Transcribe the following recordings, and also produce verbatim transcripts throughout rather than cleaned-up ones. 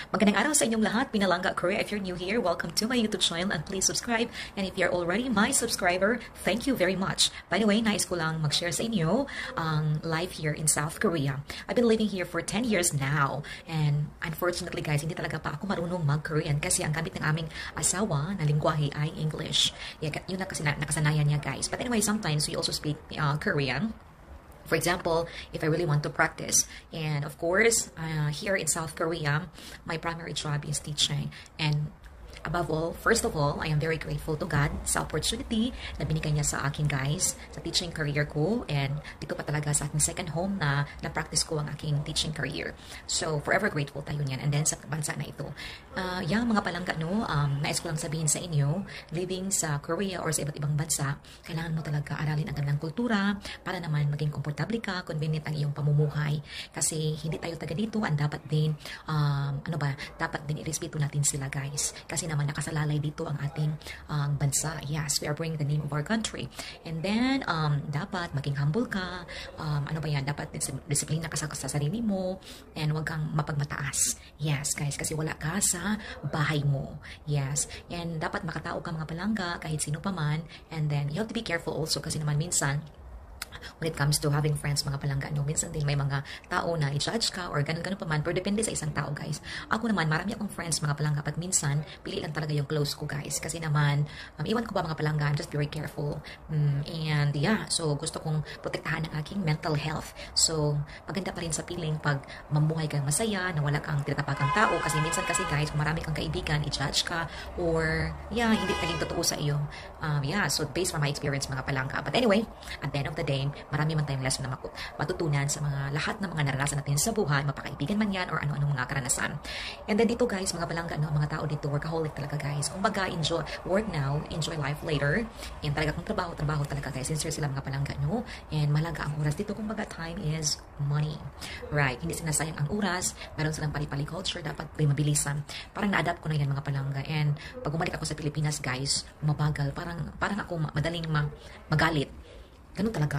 Magandang araw sa inyong lahat, Pinalangga Korea. If you're new here, welcome to my YouTube channel and please subscribe. And if you're already my subscriber, thank you very much. By the way, nais ko lang mag-share sa inyo ang life here in South Korea. I've been living here for ten years now. And unfortunately guys, hindi talaga pa ako marunong mag-Korean kasi ang gamit ng aming asawa na lingwahe ay English. Yeah, yun na kasi nakasanayan niya guys. But anyway, sometimes we also speak uh, Korean. For example, if I really want to practice, and of course, uh, here in South Korea, my primary job is teaching. And above all, first of all, I am very grateful to God sa opportunity na binigay niya sa akin guys, sa teaching career ko. And dito pa talaga sa aking second home na na-practice ko ang aking teaching career. So, forever grateful tayo niyan. And then sa bansa na ito. Uh, yung mga palangga, no, um, nais ko lang sabihin sa inyo, living sa Korea or sa iba't ibang bansa, kailangan mo talaga aralin ang kanilang kultura para naman maging komportable ka, convenient ang iyong pamumuhay. Kasi hindi tayo taga dito, and dapat din, um, ano ba, dapat din irespeto natin sila guys. Kasi naman nakasalalay dito ang ating um, bansa. Yes, we are bringing the name of our country. And then, um, dapat maging humble ka. Um, ano ba yan? Dapat dis disiplina ka sa, sa sarili mo. And huwag kang mapagmataas. Yes, guys, kasi wala ka sa bahay mo. Yes. And dapat makatao ka mga palangga kahit sino pa man. And then, you have to be careful also kasi naman minsan, when it comes to having friends, mga palangga, no, minsan din may mga tao na i-judge ka or ganun-ganun pa man, pero depende sa isang tao, guys. Ako naman, marami akong friends, mga palangga, but minsan, pili lang talaga yung close ko, guys. Kasi naman, um, iwan ko ba mga palangga, I'm just very careful. Um, and yeah, so gusto kong protektahan ang aking mental health. So, maganda pa rin sa piling pag mamuhay kang masaya, na wala kang tinatapakang tao. Kasi minsan kasi, guys, kung marami kang kaibigan, i-judge ka, or yeah, hindi naging totoo sa iyo. Um, yeah, so based on my experience, mga palangga. But anyway, at the end of the day, marami man tayong lesson na matutunan sa mga lahat ng mga naranasan natin sa buhay, mapakaibigan man yan or ano-anong mga karanasan. And then dito guys, mga palangga, no, mga tao dito, workaholic talaga guys. Kung baga, enjoy, work now, enjoy life later. And talaga kung trabaho, trabaho talaga guys. Sincere sila mga palangga, no? And malaga ang oras dito. Kung baga, time is money. Right? Hindi sinasayang ang oras. Meron silang pali-pali culture. Dapat may mabilisan. Parang na-adapt ko na yan mga palangga. And pag umalik ako sa Pilipinas guys, mabagal. Parang, parang ako madaling ma magalit. Ganun talaga.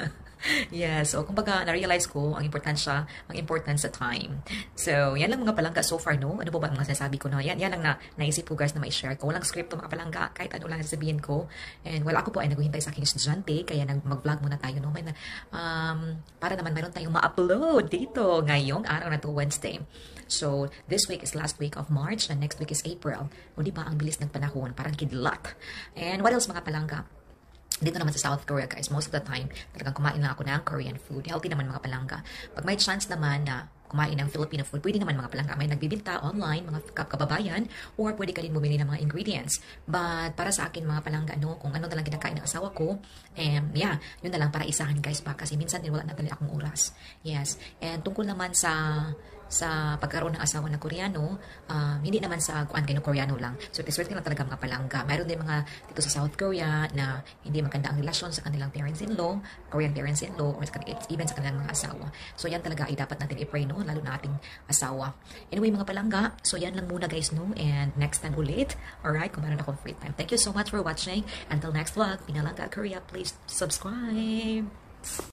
Yes, so kumbaga na-realize ko ang importansya, ang importance sa time. So, yan lang mga palangga so far, no? Ano po ba ang mga sinasabi ko na? Yan, yan lang na naisip ko guys na ma-share ko. Walang script mga palangga, kahit ano lang sasabihin ko. And wala ako po ay naghihintay sa aking estudyante, kaya nag-vlog muna tayo, no? May na, um, para naman mayroon tayong ma-upload dito ngayong araw na to, Wednesday. So, this week is last week of March, and next week is April. O di ba, ang bilis ng panahon, parang kidlat. And what else mga palangga? Dito naman sa South Korea guys, most of the time, talagang kumain lang ako ng Korean food. Healthy naman mga palangga. Pag may chance naman na kumain ng Filipino food, pwede naman mga palangga. May nagbibinta online, mga kababayan, or pwede ka din bumili ng mga ingredients. But para sa akin mga palangga, no, kung ano na lang kinakain ng asawa ko, um, yeah, yun na lang para isahan guys pa. Kasi minsan din wala na talaga akong oras. Yes. And tungkol naman sa sa pagkaroon ng asawa na Koreano, um, hindi naman sa kuan kayo Koreano lang. So, swerte lang talaga mga palangga. Mayroon din mga dito sa South Korea na hindi maganda ang relasyon sa kanilang parents-in-law, Korean parents-in-law, or even sa kanilang mga asawa. So, yan talaga ay dapat natin i-pray, no? Lalo na ating asawa. Anyway, mga palangga, so yan lang muna guys, no? And next time ulit, alright, kung meron akong free time. Thank you so much for watching. Until next vlog, Pinalangga Korea, please subscribe.